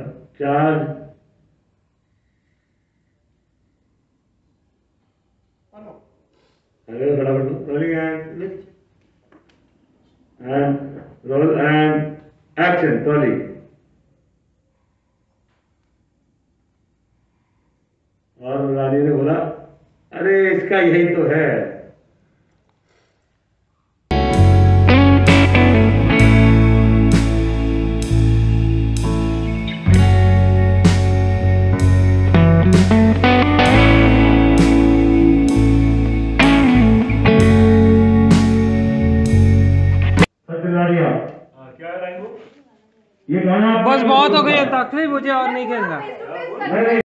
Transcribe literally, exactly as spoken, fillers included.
Charge अरे फटाफट rolling and roll and action trolley. और रानी ने बोला अरे इसका यही तो है। क्या है ये गाना बस बहुत हो गई अंताक्षरी, मुझे और नहीं खेलना।